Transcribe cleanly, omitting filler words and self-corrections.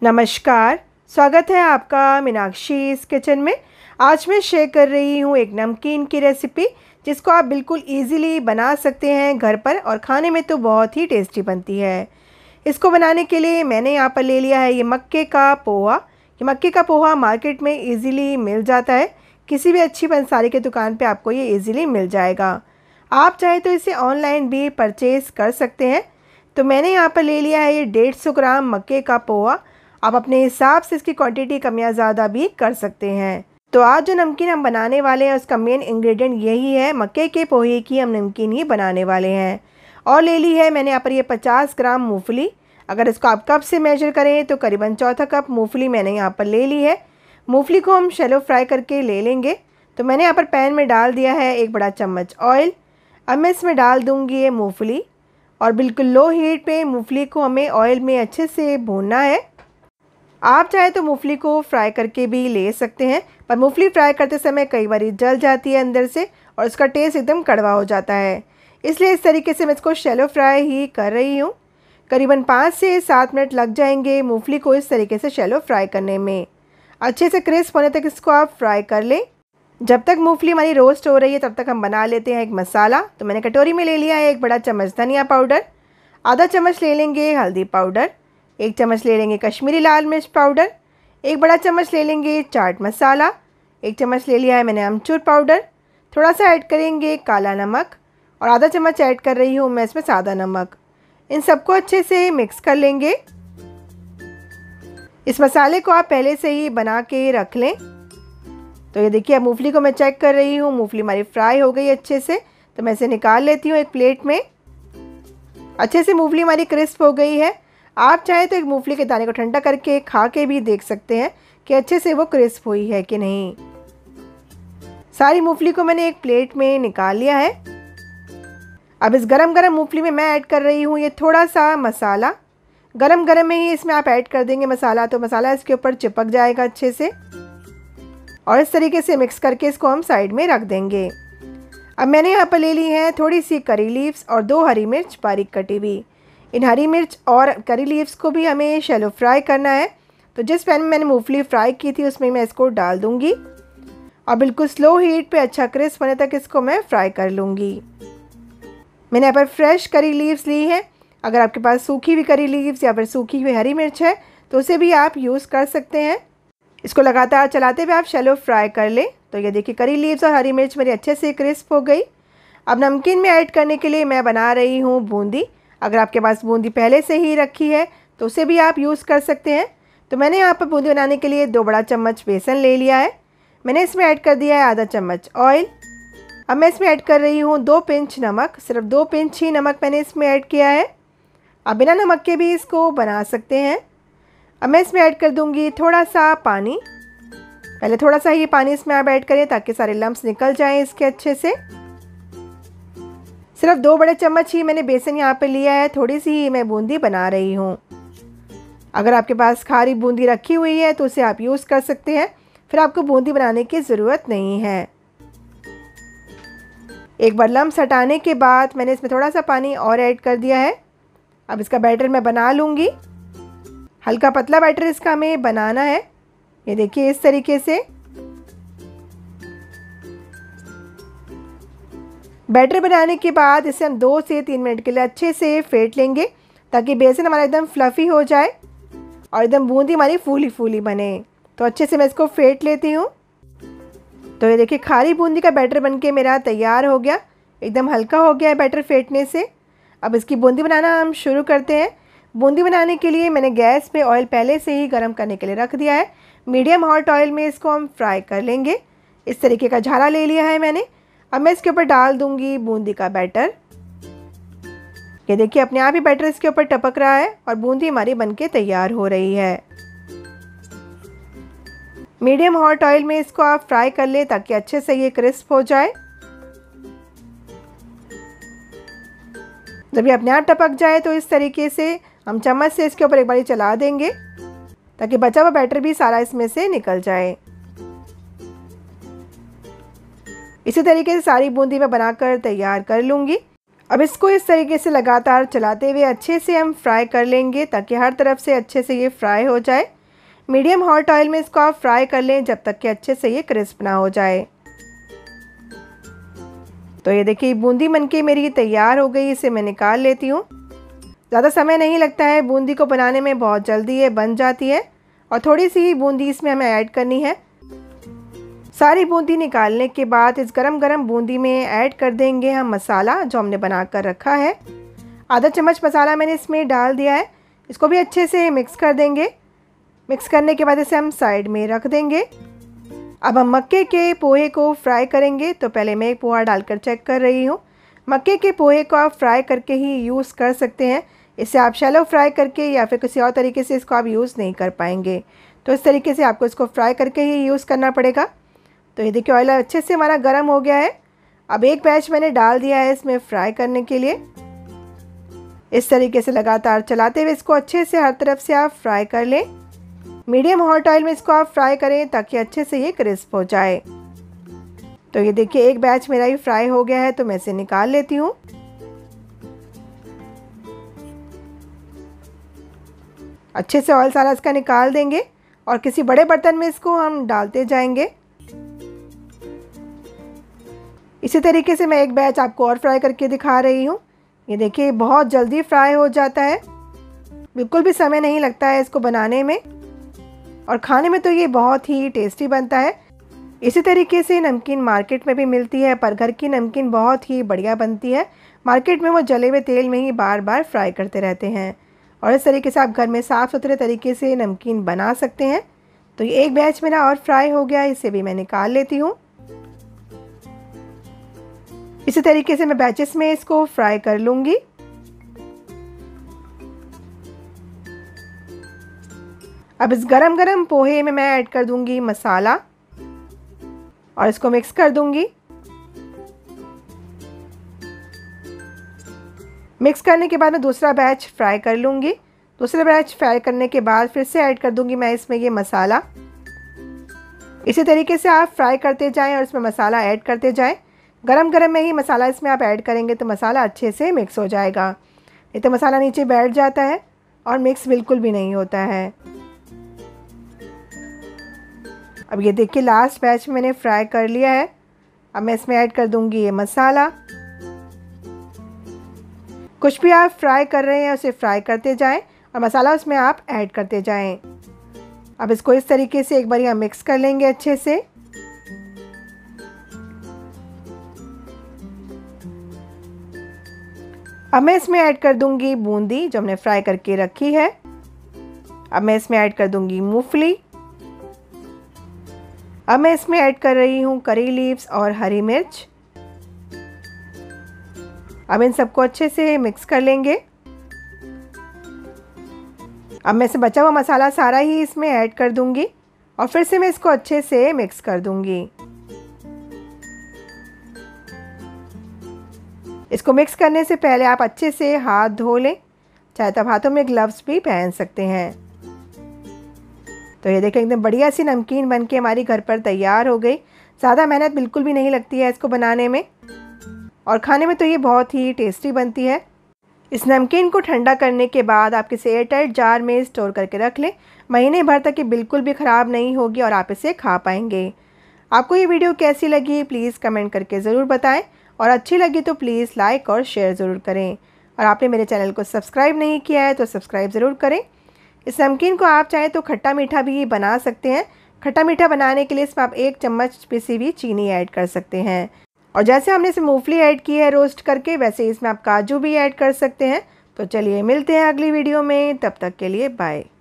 नमस्कार, स्वागत है आपका मीनाक्षीज़ किचन में। आज मैं शेयर कर रही हूँ एक नमकीन की रेसिपी जिसको आप बिल्कुल इजीली बना सकते हैं घर पर और खाने में तो बहुत ही टेस्टी बनती है। इसको बनाने के लिए मैंने यहाँ पर ले लिया है ये मक्के का पोहा। ये मक्के का पोहा मार्केट में इजीली मिल जाता है, किसी भी अच्छी पंसारी की दुकान पे आपको ये इजीली मिल जाएगा। आप चाहे तो इसे ऑनलाइन भी परचेज़ कर सकते हैं। तो मैंने यहाँ पर ले लिया है ये 150 ग्राम मक्के का पोहा। आप अपने हिसाब से इसकी क्वांटिटी कम या ज़्यादा भी कर सकते हैं। तो आज जो नमकीन हम बनाने वाले हैं उसका मेन इंग्रेडिएंट यही है, मक्के के पोहे की हम नमकीन ही बनाने वाले हैं। और ले ली है मैंने यहाँ पर ये 50 ग्राम मूंगफली। अगर इसको आप कप से मेजर करें तो करीबन चौथा कप मूंगफली मैंने यहाँ पर ले ली है। मूंगफली को हम शैलो फ्राई करके ले लेंगे। तो मैंने यहाँ पर पैन में डाल दिया है 1 बड़ा चम्मच ऑयल। अब मैं इसमें डाल दूँगी ये मूँगफली और बिल्कुल लो हीट पे मूँगफली को हमें ऑयल में अच्छे से भूनना है। आप चाहे तो मूंगफली को फ्राई करके भी ले सकते हैं, पर मूंगफली फ्राई करते समय कई बार जल जाती है अंदर से और उसका टेस्ट एकदम कड़वा हो जाता है। इसलिए इस तरीके से मैं इसको शैलो फ्राई ही कर रही हूँ। करीबन 5 से 7 मिनट लग जाएंगे मूंगफली को इस तरीके से शैलो फ्राई करने में। अच्छे से क्रिस्प होने तक इसको आप फ्राई कर लें। जब तक मूंगफली हमारी रोस्ट हो रही है तब तक हम बना लेते हैं एक मसाला। तो मैंने कटोरी में ले लिया है 1 बड़ा चम्मच धनिया पाउडर, आधा चम्मच ले लेंगे हल्दी पाउडर, 1 चम्मच ले लेंगे कश्मीरी लाल मिर्च पाउडर, 1 बड़ा चम्मच ले लेंगे चाट मसाला, 1 चम्मच ले लिया है मैंने अमचूर पाउडर, थोड़ा सा ऐड करेंगे काला नमक और आधा चम्मच ऐड कर रही हूँ मैं इसमें सादा नमक। इन सबको अच्छे से मिक्स कर लेंगे। इस मसाले को आप पहले से ही बना के रख लें। तो ये देखिए अब मूंगफली को मैं चेक कर रही हूँ, मूंगफली हमारी फ्राई हो गई अच्छे से। तो मैं इसे निकाल लेती हूँ एक प्लेट में। अच्छे से मूंगफली हमारी क्रिस्प हो गई है। आप चाहे तो एक मूंगफली के दाने को ठंडा करके खा के भी देख सकते हैं कि अच्छे से वो क्रिस्प हुई है कि नहीं। सारी मूंगफली को मैंने एक प्लेट में निकाल लिया है। अब इस गरम गरम मूंगफली में मैं ऐड कर रही हूँ ये थोड़ा सा मसाला। गरम गरम में ही इसमें आप ऐड कर देंगे मसाला, तो मसाला इसके ऊपर चिपक जाएगा अच्छे से। और इस तरीके से मिक्स करके इसको हम साइड में रख देंगे। अब मैंने यहाँ पर ले ली है थोड़ी सी करी लीव्स और 2 हरी मिर्च बारीक कटी हुई। इन हरी मिर्च और करी लीव्स को भी हमें शैलो फ्राई करना है। तो जिस पैन में मैंने मूंगफली फ्राई की थी उसमें मैं इसको डाल दूंगी और बिल्कुल स्लो हीट पे अच्छा क्रिस्प होने तक इसको मैं फ्राई कर लूँगी। मैंने यहाँ पर फ्रेश करी लीव्स ली है। अगर आपके पास सूखी हुई करी लीव्स या फिर सूखी हुई हरी मिर्च है तो उसे भी आप यूज़ कर सकते हैं। इसको लगातार चलाते हुए आप शैलो फ्राई कर लें। तो ये देखिए करी लीव्स और हरी मिर्च मेरी अच्छे से क्रिस्प हो गई। अब नमकीन में ऐड करने के लिए मैं बना रही हूँ बूंदी। अगर आपके पास बूंदी पहले से ही रखी है तो उसे भी आप यूज़ कर सकते हैं। तो मैंने यहाँ पर बूंदी बनाने के लिए 2 बड़ा चम्मच बेसन ले लिया है। मैंने इसमें ऐड कर दिया है आधा चम्मच ऑयल। अब मैं इसमें ऐड कर रही हूँ 2 पिंच नमक, सिर्फ 2 पिंच ही नमक मैंने इसमें ऐड किया है। अब बिना नमक के भी इसको बना सकते हैं। अब मैं इसमें ऐड कर दूँगी थोड़ा सा पानी। पहले थोड़ा सा ही पानी इसमें आप ऐड करें ताकि सारे लम्स निकल जाएँ इसके अच्छे से। सिर्फ 2 बड़े चम्मच ही मैंने बेसन यहाँ पे लिया है, थोड़ी सी ही मैं बूंदी बना रही हूँ। अगर आपके पास खारी बूंदी रखी हुई है तो उसे आप यूज़ कर सकते हैं, फिर आपको बूंदी बनाने की ज़रूरत नहीं है। एक बार लम्स हटाने के बाद मैंने इसमें थोड़ा सा पानी और ऐड कर दिया है। अब इसका बैटर मैं बना लूँगी। हल्का पतला बैटर इसका हमें बनाना है। ये देखिए इस तरीके से बैटर बनाने के बाद इसे हम 2 से 3 मिनट के लिए अच्छे से फेंट लेंगे ताकि बेसन हमारा एकदम फ्लफ़ी हो जाए और एकदम बूंदी हमारी फूली फूली बने। तो अच्छे से मैं इसको फेंट लेती हूँ। तो ये देखिए खारी बूंदी का बैटर बनके मेरा तैयार हो गया। एकदम हल्का हो गया है बैटर फेंटने से। अब इसकी बूंदी बनाना हम शुरू करते हैं। बूंदी बनाने के लिए मैंने गैस पे ऑयल पहले से ही गर्म करने के लिए रख दिया है। मीडियम हॉट ऑयल में इसको हम फ्राई कर लेंगे। इस तरीके का झाला ले लिया है मैंने। अब मैं इसके ऊपर डाल दूंगी बूंदी का बैटर। ये देखिए अपने आप ही बैटर इसके ऊपर टपक रहा है और बूंदी हमारी बनके तैयार हो रही है। मीडियम हॉट ऑयल में इसको आप फ्राई कर लें ताकि अच्छे से ये क्रिस्प हो जाए। जब ये अपने आप टपक जाए तो इस तरीके से हम चम्मच से इसके ऊपर एक बार चला देंगे ताकि बचा हुआ बैटर भी सारा इसमें से निकल जाए। इसी तरीके से सारी बूंदी मैं बनाकर तैयार कर लूँगी। अब इसको इस तरीके से लगातार चलाते हुए अच्छे से हम फ्राई कर लेंगे ताकि हर तरफ से अच्छे से ये फ्राई हो जाए। मीडियम हॉट ऑयल में इसको आप फ्राई कर लें जब तक कि अच्छे से ये क्रिस्प ना हो जाए। तो ये देखिए बूंदी बनके मेरी तैयार हो गई, इसे मैं निकाल लेती हूँ। ज़्यादा समय नहीं लगता है, बूंदी को बनाने में बहुत जल्दी ये बन जाती है और थोड़ी सी ही बूंदी इसमें हमें ऐड करनी है। सारी बूंदी निकालने के बाद इस गरम गरम बूंदी में ऐड कर देंगे हम मसाला जो हमने बना कर रखा है। आधा चम्मच मसाला मैंने इसमें डाल दिया है। इसको भी अच्छे से मिक्स कर देंगे। मिक्स करने के बाद इसे हम साइड में रख देंगे। अब हम मक्के के पोहे को फ्राई करेंगे। तो पहले मैं एक पोहा डालकर चेक कर रही हूँ। मक्के के पोहे को आप फ्राई करके ही यूज़ कर सकते हैं। इसे आप शैलो फ्राई करके या फिर किसी और तरीके से इसको आप यूज़ नहीं कर पाएंगे। तो इस तरीके से आपको इसको फ्राई करके ही यूज़ करना पड़ेगा। तो ये देखिए ऑयल अच्छे से हमारा गर्म हो गया है। अब एक बैच मैंने डाल दिया है इसमें फ्राई करने के लिए। इस तरीके से लगातार चलाते हुए इसको अच्छे से हर तरफ से आप फ्राई कर लें। मीडियम हॉट ऑयल में इसको आप फ्राई करें ताकि अच्छे से ये क्रिस्प हो जाए। तो ये देखिए एक बैच मेरा ही फ्राई हो गया है, तो मैं इसे निकाल लेती हूँ। अच्छे से ऑयल सारा इसका निकाल देंगे और किसी बड़े बर्तन में इसको हम डालते जाएंगे। इसी तरीके से मैं एक बैच आपको और फ्राई करके दिखा रही हूँ। ये देखिए बहुत जल्दी फ्राई हो जाता है, बिल्कुल भी समय नहीं लगता है इसको बनाने में और खाने में तो ये बहुत ही टेस्टी बनता है। इसी तरीके से नमकीन मार्केट में भी मिलती है, पर घर की नमकीन बहुत ही बढ़िया बनती है। मार्केट में वो जले हुए तेल में ही बार बार फ्राई करते रहते हैं और इस तरीके से आप घर में साफ़ सुथरे तरीके से नमकीन बना सकते हैं। तो ये एक बैच मेरा और फ्राई हो गया, इसे भी मैं निकाल लेती हूँ। इसी तरीके से मैं बैचेस में इसको फ्राई कर लूँगी। अब इस गरम गरम पोहे में मैं ऐड कर दूँगी मसाला और इसको मिक्स कर दूँगी। मिक्स करने के बाद मैं दूसरा बैच फ्राई कर लूँगी। दूसरा बैच फ्राई करने के बाद फिर से ऐड कर दूँगी मैं इसमें ये मसाला। इसी तरीके से आप फ्राई करते जाएं और इसमें मसाला ऐड करते जाएं। गरम गरम में ही मसाला इसमें आप ऐड करेंगे तो मसाला अच्छे से मिक्स हो जाएगा। नहीं तो मसाला नीचे बैठ जाता है और मिक्स बिल्कुल भी नहीं होता है। अब ये देखिए लास्ट बैच में मैंने फ्राई कर लिया है। अब मैं इसमें ऐड कर दूंगी ये मसाला। कुछ भी आप फ्राई कर रहे हैं उसे फ्राई करते जाएं और मसाला उसमें आप ऐड करते जाएं। अब इसको इस तरीके से एक बार यहाँ मिक्स कर लेंगे अच्छे से। अब मैं इसमें ऐड कर दूंगी बूंदी जो हमने फ्राई करके रखी है। अब मैं इसमें ऐड कर दूंगी मूंगफली। अब मैं इसमें ऐड कर रही हूँ करी लीव्स और हरी मिर्च। अब इन सबको अच्छे से मिक्स कर लेंगे। अब मैं इसे बचा हुआ मसाला सारा ही इसमें ऐड कर दूंगी और फिर से मैं इसको अच्छे से मिक्स कर दूंगी। इसको मिक्स करने से पहले आप अच्छे से हाथ धो लें, चाहे तो आप हाथों में ग्लव्स भी पहन सकते हैं। तो ये देखें एकदम बढ़िया सी नमकीन बनके हमारी घर पर तैयार हो गई। ज़्यादा मेहनत बिल्कुल भी नहीं लगती है इसको बनाने में और खाने में तो ये बहुत ही टेस्टी बनती है। इस नमकीन को ठंडा करने के बाद आप किसी एयरटाइट जार में स्टोर करके रख लें। महीने भर तक ये बिल्कुल भी ख़राब नहीं होगी और आप इसे खा पाएंगे। आपको ये वीडियो कैसी लगी प्लीज़ कमेंट करके ज़रूर बताएं और अच्छी लगी तो प्लीज़ लाइक और शेयर ज़रूर करें। और आपने मेरे चैनल को सब्सक्राइब नहीं किया है तो सब्सक्राइब ज़रूर करें। इस नमकीन को आप चाहें तो खट्टा मीठा भी बना सकते हैं। खट्टा मीठा बनाने के लिए इसमें आप 1 चम्मच पिसी हुई चीनी ऐड कर सकते हैं और जैसे हमने इसमें मूंगफली ऐड की है रोस्ट करके, वैसे इसमें आप काजू भी ऐड कर सकते हैं। तो चलिए मिलते हैं अगली वीडियो में, तब तक के लिए बाय।